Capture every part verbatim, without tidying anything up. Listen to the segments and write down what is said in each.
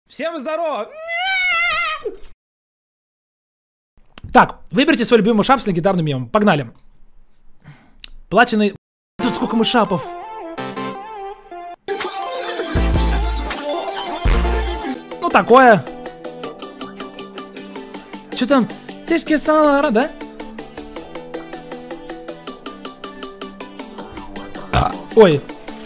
Всем здорово! Так, выберите свой любимый мышап с легендарным мемом. Погнали. Платиной... Тут сколько мышапов. Ну, такое. Что там? Тишки салара, да? Ой.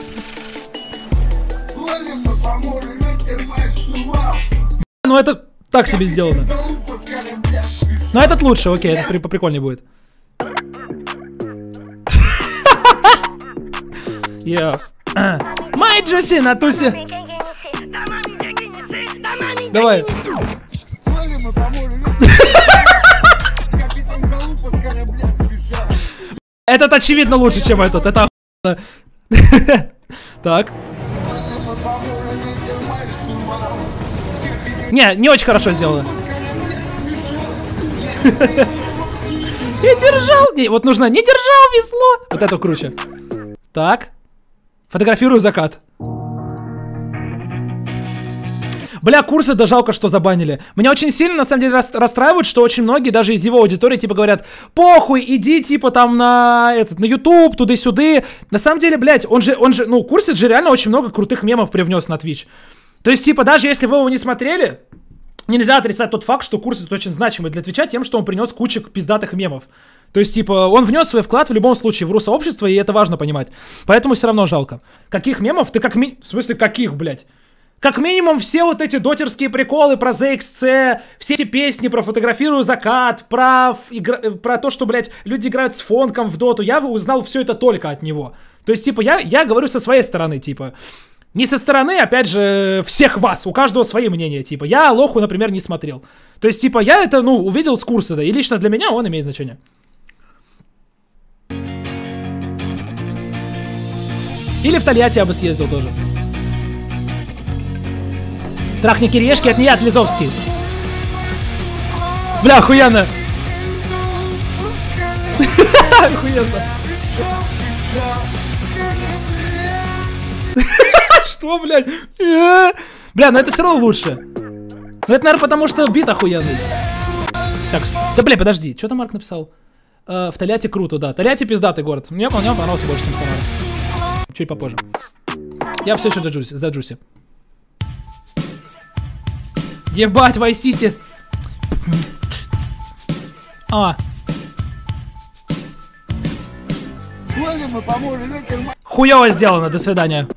Ну это так себе сделано. Но этот лучше, окей, это при поприкольнее будет. Май Джуси на тусе. Давай. Этот очевидно лучше, чем этот. Это охуенно. Так. Не, не очень хорошо сделано. Я держал. Не, вот нужно. Не держал весло. Вот это круче. Так. Фотографирую закат. Бля, курсы, да жалко, что забанили. Меня очень сильно, на самом деле, расстраивает, что очень многие, даже из его аудитории, типа, говорят: похуй, иди, типа, там, на этот, на YouTube, туда-сюда. На самом деле, блядь, он же, он же, ну, курсы же реально очень много крутых мемов привнес на Twitch. То есть, типа, даже если вы его не смотрели, нельзя отрицать тот факт, что курс это очень значимый для Твича тем, что он принес кучу пиздатых мемов. То есть, типа, он внес свой вклад в любом случае в русообщество, и это важно понимать. Поэтому все равно жалко. Каких мемов? Ты как ми... В смысле, каких, блядь? Как минимум, все вот эти дотерские приколы про зэ икс си, все эти песни про фотографирую закат, про, игра... про то, что, блядь, люди играют с фонком в доту, я узнал все это только от него. То есть, типа, я, я говорю со своей стороны, типа... Не со стороны, опять же, всех вас, у каждого свои мнения, типа, я Лоху, например, не смотрел. То есть, типа, я это, ну, увидел с курса, да, и лично для меня он имеет значение. Или в Тольятти я бы съездил тоже. Трахни кириешки, это не я, от Лизовский. Бля, охуенно. Охуенно. Что, блядь? Бля, ну это все равно лучше. Ну это, наверное, потому что бит охуенный. Так, да, бля, подожди, что там Марк написал? Э, в Тольятти круто, да. Тольятти пиздатый город. Мне, мне понравился больше, чем Самара. Чуть попозже. Я все еще за Джуси. За Джуси. Ебать, Вайс-Сити. А. Хуёво сделано, до свидания.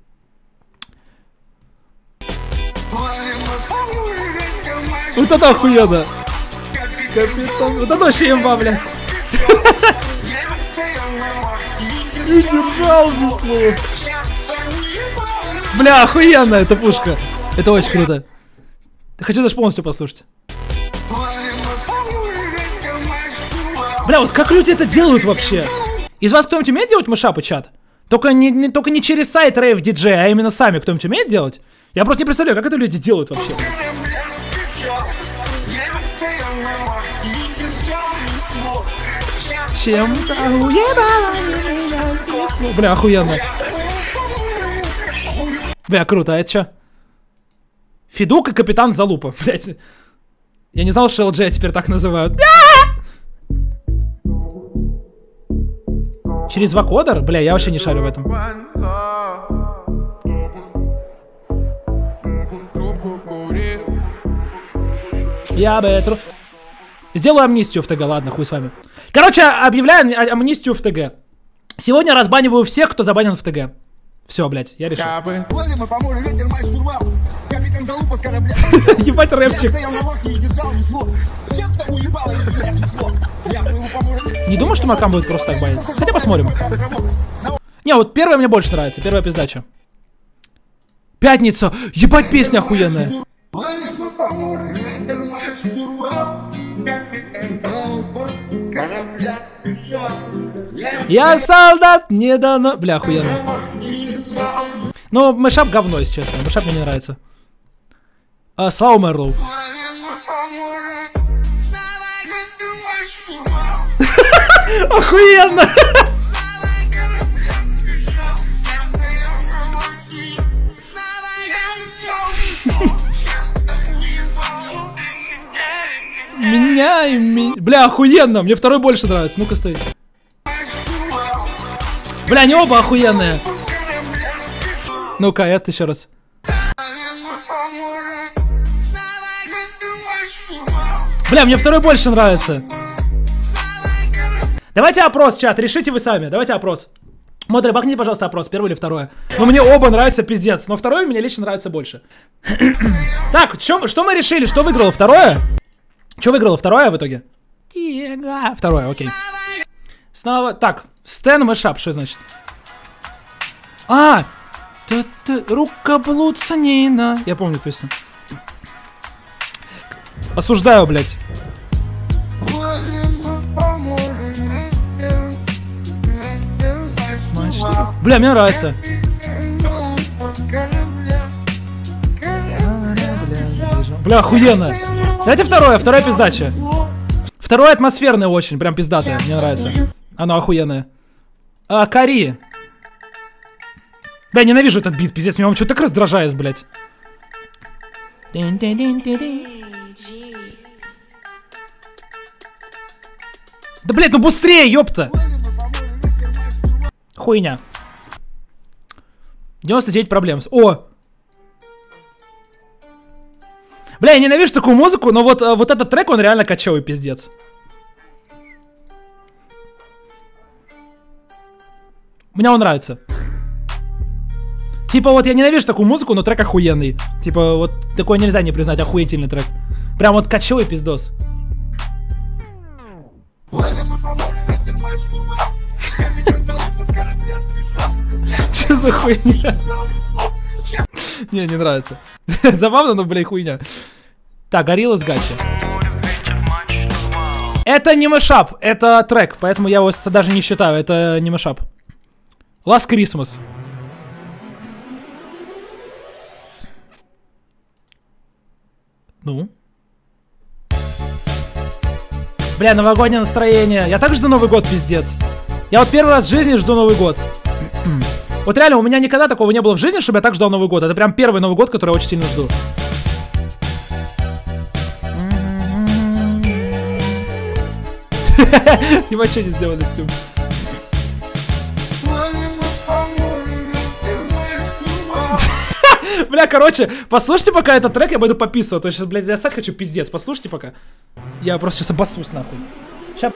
Вот это охуенно. Капитан. Вот это вообще имба, блядь. Не держал весло. Бля, охуенно, это пушка. Это очень круто. Хочу даже полностью послушать. Бля, вот как люди это делают вообще? Из вас кто-нибудь умеет делать мышапы, чат? Только не, не, только не через сайт Rave ди джей, а именно сами кто-нибудь умеет делать? Я просто не представляю, как это люди делают вообще. Чем-то уебало меня снесло. Бля, охуенно. Бля, круто, а это чё? Федук и капитан Залупа. Блять. Я не знал, что эл джей теперь так называют. Через вакодер? Бля, я вообще не шарю в этом. Я бы это... Сделаю амнистию в ТГ, ладно, хуй с вами. Короче, объявляю амнистию в ТГ. Сегодня разбаниваю всех, кто забанен в ТГ. Все, блядь, я решил. Ебать рэпчик. Не думаю, что Макам будет просто так банить. Хотя посмотрим. Не, вот первая мне больше нравится. Первая пиздача. Пятница. Ебать, песня охуенная. Я солдат, не дано... Бля, охуенно. Ну, мышап говно, если честно. Мышап мне не нравится. А, Слава Мерлоу. Охуенно! Обвиняй меня. Бля, охуенно, мне второй больше нравится. Ну-ка, стой. Бля, они оба охуенные. Ну-ка, это еще раз. Бля, мне второй больше нравится. Давайте опрос, чат, решите вы сами. Давайте опрос. Модри, бахни, пожалуйста, опрос, первое или второе. Ну, мне оба нравятся, пиздец. Но второе мне лично нравится больше. Так, чё, что мы решили? Что выиграло? Второе? Что выиграло? Второе в итоге? Второе, окей. Снова, так, Стэн Мэшап, что значит? А! Рукоблудцанина. Я помню песню. Осуждаю, блядь. Бля, мне нравится. Бля, охуенно. Давайте второе, вторая пиздача. Второе атмосферное очень, прям пиздатое, мне нравится. Оно охуенное. А, Кари. Бля, ненавижу этот бит, пиздец, меня он что-то так раздражает, блядь. Да, блядь, ну быстрее, ёпта! Хуйня. девяносто девять проблем. О! Бля, я ненавижу такую музыку, но вот, вот этот трек, он реально кочевый, пиздец. Мне он нравится. Типа вот я ненавижу такую музыку, но трек охуенный. Типа вот такой нельзя не признать, охуительный трек. Прям вот кочевый пиздос. Че за хуйня? Не, не нравится. Забавно, но, блядь, хуйня. Так, Гориллаз Гачи. Это не мэшап, это трек, поэтому я его даже не считаю, это не мэшап. Last Christmas. Ну? Бля, новогоднее настроение. Я так жду Новый год, пиздец. Я вот первый раз в жизни жду Новый год. Вот реально, у меня никогда такого не было в жизни, чтобы я так ждал Новый год. Это прям первый Новый год, который я очень сильно жду. Типа, что не сделали с тем? Бля, короче, послушайте пока этот трек, я пойду пописываю. То есть, блядь, я ссать хочу, пиздец. Послушайте пока. Я просто сейчас обоссусь, нахуй. Сейчас.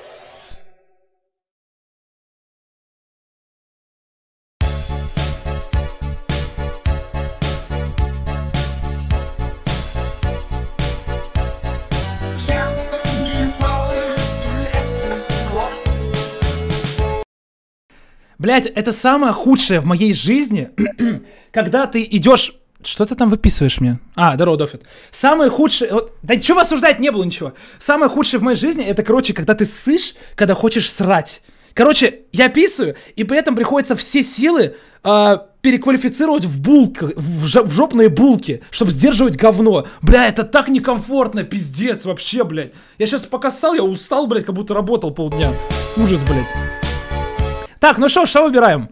Блять, это самое худшее в моей жизни, когда ты идешь... Что ты там выписываешь мне? А, здорово, Дофит. Самое худшее... Вот, да ничего осуждать не было, ничего. Самое худшее в моей жизни, это, короче, когда ты ссышь, когда хочешь срать. Короче, я писаю, и при этом приходится все силы э, переквалифицировать в булки, в, ж, в жопные булки, чтобы сдерживать говно. Бля, это так некомфортно, пиздец, вообще, блядь. Я сейчас пока ссал, я устал, блядь, как будто работал полдня. Ужас, блядь. Так, ну что, что выбираем?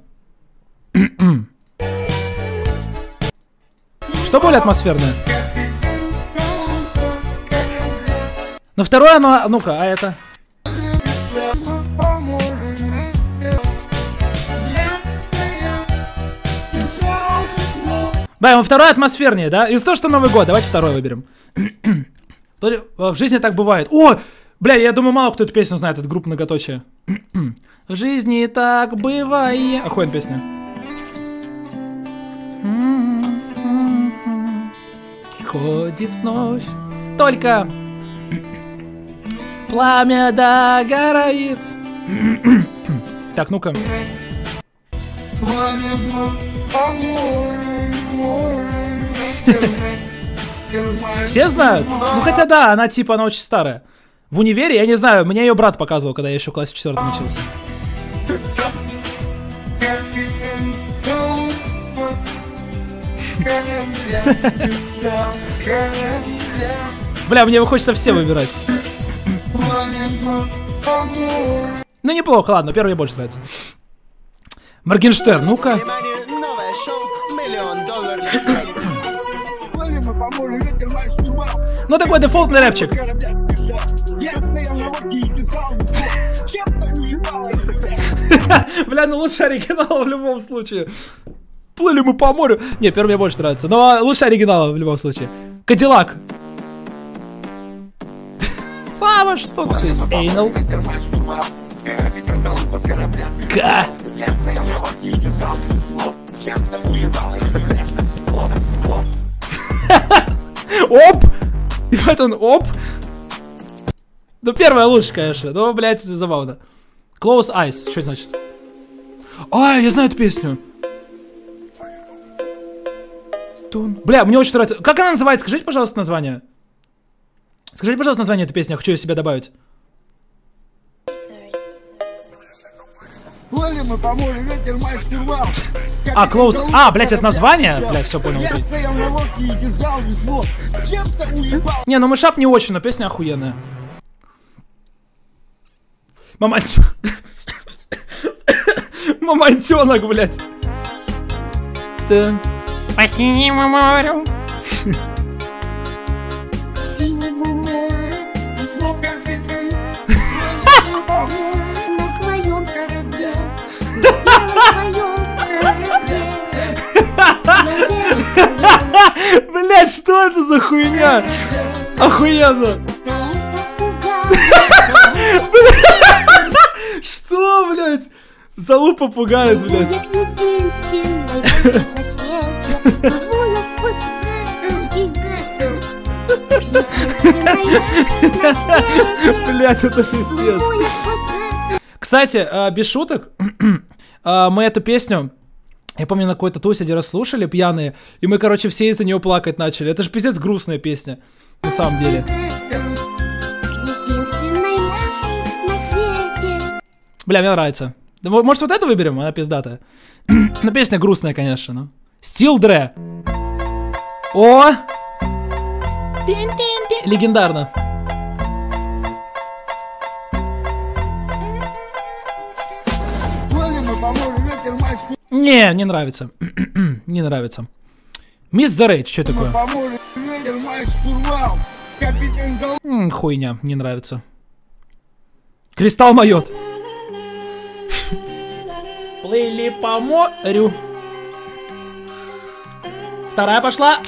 Что более атмосферное? Ну второе, оно... Ну-ка, а это? Да, второе атмосфернее, да? Из-за того, что Новый год, давайте второе выберем. В жизни так бывает. О! Бля, я думаю, мало кто эту песню знает, это группа Многоточие. В жизни так бывает. Охуенная песня. Ходит вновь. Только пламя догорает. Так, ну-ка. Все знают? Ну хотя да, она типа, она очень старая. В универе, я не знаю, мне ее брат показывал, когда я еще в классе в четвертом учился. Бля, мне хочется все выбирать. Ну неплохо, ладно, первый мне больше нравится. Моргенштерн, ну-ка. Ну такой дефолтный рэпчик. Бля, ну лучше оригинала в любом случае. Плыли мы по морю. Не, первый мне больше нравится. Но лучше оригинала в любом случае. Кадиллак. Слава, что ты? Эйнал. Ка. Оп! Ебать он, оп! Ну, первая лучше, конечно. Ну, блядь, забавно. Close Eyes. Что это значит? А, я знаю эту песню. Тун. Бля, мне очень нравится. Как она называется? Скажите, пожалуйста, название. Скажите, пожалуйста, название этой песни. Я хочу ее себе добавить. А, Close... А, блядь, это название? Бля, все понял. Не, ну мышап не очень, но песня охуенная. Мамонтенок. Мамонтенок, блядь. По синему морю. Блять, что это за хуйня? Охуенно. Что, блять? Залупа пугает, блять. Блять, это пиздец. Кстати, без шуток, мы эту песню, я помню, на какой-то тусе один раз слушали, пьяные, и мы, короче, все из-за нее плакать начали. Это же пиздец грустная песня, на самом деле. Бля, мне нравится. Может, вот эту выберем? Она пиздатая. Но песня грустная, конечно. Но. Steel Dre. О! Легендарно. Не, не нравится. Не нравится. Мисс The Rage, что такое? М, хуйня, не нравится. Кристалл Майот. Плыли по морю. Вторая пошла.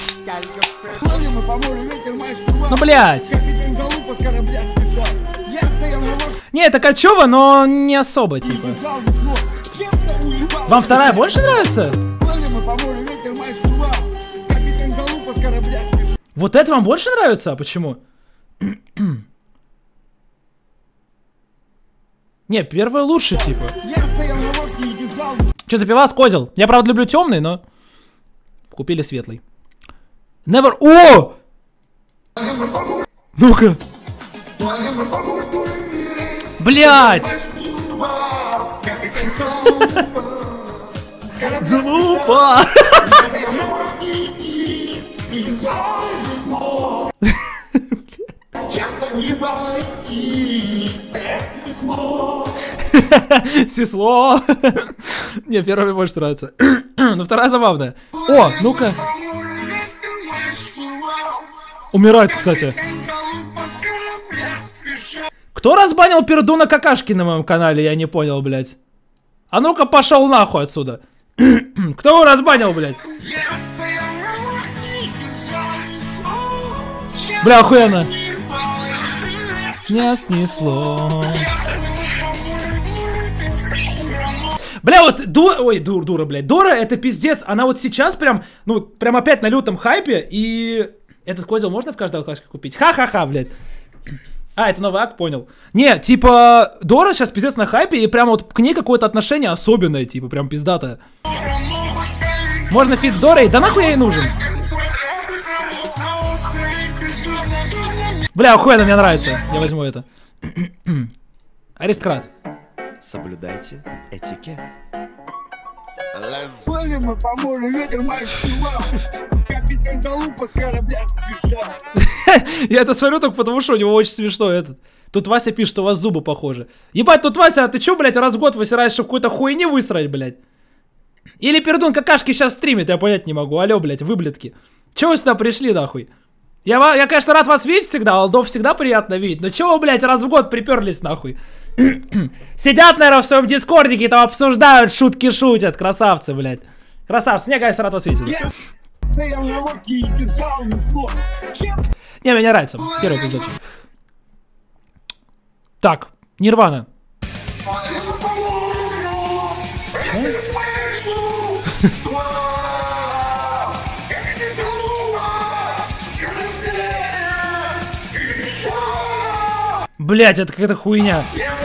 Ну, блядь. Не, это качево, но не особо, типа. Вам вторая больше нравится? Вот это вам больше нравится? А почему? Не, первая лучше, типа. Че, запивас, козел? Я, правда, люблю темный, но... Купили светлый. Never... О! Ну-ка. Блядь! Залупа! Сисло. Не, первая мне больше нравится. Но вторая забавная. О, ну-ка. Умирать, кстати. Кто разбанил пердуна какашки на моем канале? Я не понял, блядь. А ну-ка пошел нахуй отсюда. Кто его разбанил, блядь? Бля, охуенно. Не снесло. Бля, вот дура, ой, дур, дура, блядь, дура, это пиздец, она вот сейчас прям, ну, прям опять на лютом хайпе, и этот козел можно в каждой алкашке купить? Ха-ха-ха, блядь. А, это новый ак, понял. Не, типа, Дора сейчас пиздец на хайпе, и прям вот к ней какое-то отношение особенное, типа, прям пиздатое. Можно фит с Дорой? Да нахуй я ей нужен? Бля, охуенно, мне нравится, я возьму это. Аристократ. Соблюдайте этикет. Я это смотрю только потому, что у него очень смешно этот. Тут Вася пишет, что у вас зубы похожи. Ебать, тут Вася, а ты чё, блядь, раз в год высираешь, чтобы какую-то хуйни высрать, блядь? Или пердун какашки сейчас стримит, я понять не могу. Алло, блядь, выблядки. Чё вы сюда пришли, нахуй? Я, я, конечно, рад вас видеть всегда, алдов всегда приятно видеть. Но чего вы, блядь, раз в год приперлись, нахуй? Сидят, наверное, в своем дискордике и там обсуждают, шутки шутят. Красавцы, блядь. Красавцы. Не, гайс, рад вас видеть. Не, мне нравится. Первый эпизод. Так, Нирвана. Блять, это какая-то хуйня.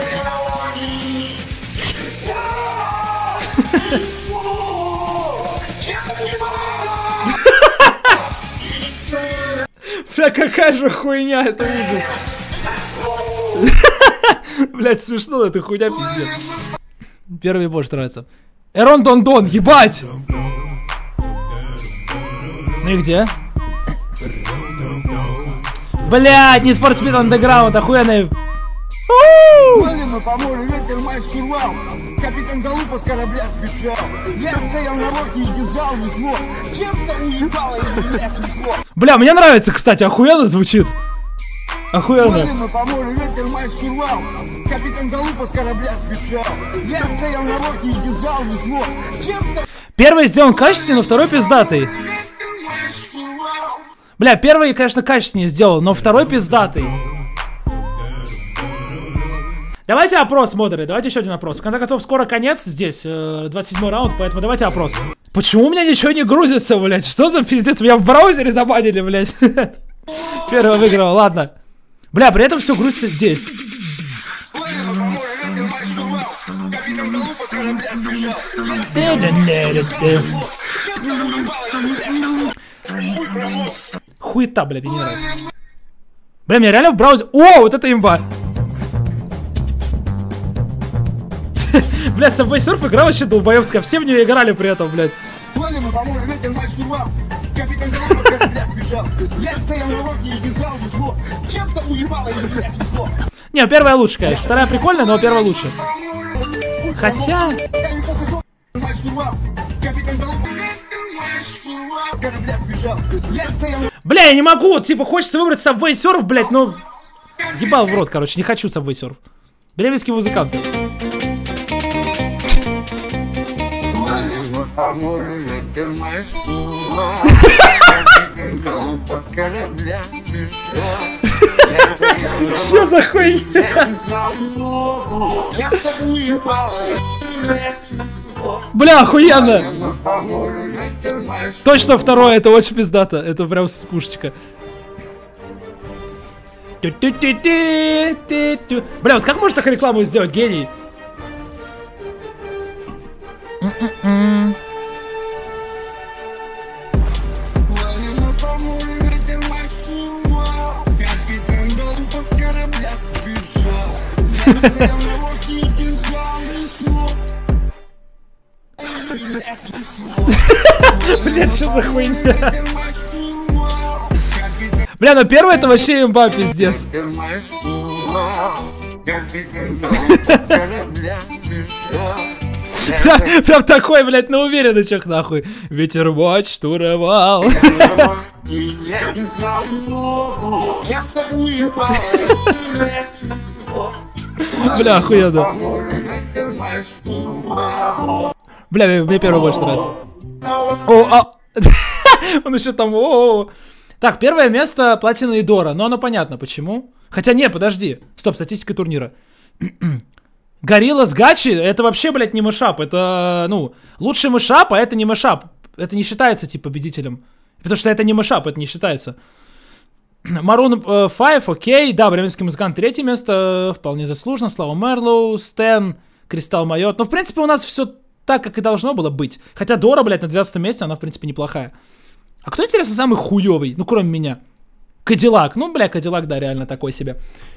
Бля, какая же хуйня, это ужас. Блять, смешно, это хуйня, пиздец. Первый больше нравится. Эрон Дон Дон, ебать! Ну и где? Блять, Need for Speed Underground, охуенный. Мы по морю ветер май штурвал. Капитан Залупа с корабля сбежал. Я стоял на лодке и держал не смог. Чем-то уебало и меня снесло. Бля, мне нравится, кстати, охуенно звучит. Охуенно. Мы по морю ветер май штурвал. Капитан Залупа с корабля сбежал. Я стоял на лодке и держал не смог. Чем-то... Первый сделан качественный, но второй пиздатый. Бля, первый, конечно, качественнее сделал, но второй пиздатый. Давайте опрос, модеры, давайте еще один опрос. В конце концов, скоро конец здесь, двадцать седьмой раунд, поэтому давайте опрос. Почему у меня ничего не грузится, блядь? Что за пиздец? Меня в браузере забанили, блядь. Первый выиграл, ладно. Бля, при этом все грузится здесь. Хуета, блядь, мне не нравится. Бля, мне реально в браузере... О, вот это имба! Бля, Subway Surf игра вообще долбоевская. Все в нее играли при этом, блядь. Не, первая лучше, конечно. Вторая прикольная, но первая лучше. Хотя... Бля, я не могу, типа, хочется выбрать Subway Surf, блядь, но... Ебал в рот, короче, не хочу Subway Surf. Бременские музыканты. Что за хуйня? Бля, охуенно! Точно второе, это очень пиздато. Это прям с пушечка. Бля, вот как можно так рекламу сделать, гений? Блядь, что за хуйня? Бля, ну первый это вообще имба, пиздец. Прям такой, блядь, на уверенностях, нахуй. Ветер матч штурвал. Бля, охуенно. Бля, мне первый больше нравится. О, а... Он еще там, о, так, первое место Платина и Дора. Но оно понятно, почему. Хотя не, подожди. Стоп, статистика турнира. Горилла с Гачи, это вообще, блядь, не мышап. Это, ну, лучший мышап, а это не мышап. Это не считается, типа, победителем. Потому что это не мышап, это не считается. Maroon пять, окей. Да, бременский музыкант, третье место. Вполне заслуженно. Слава Мерлоу, Стэн, Кристалл Майот. Ну, в принципе, у нас все так, как и должно было быть. Хотя Дора, блядь, на двенадцатом месте, она, в принципе, неплохая. А кто, интересно, самый хуёвый? Ну, кроме меня. Кадиллак. Ну, бля, Кадиллак, да, реально такой себе.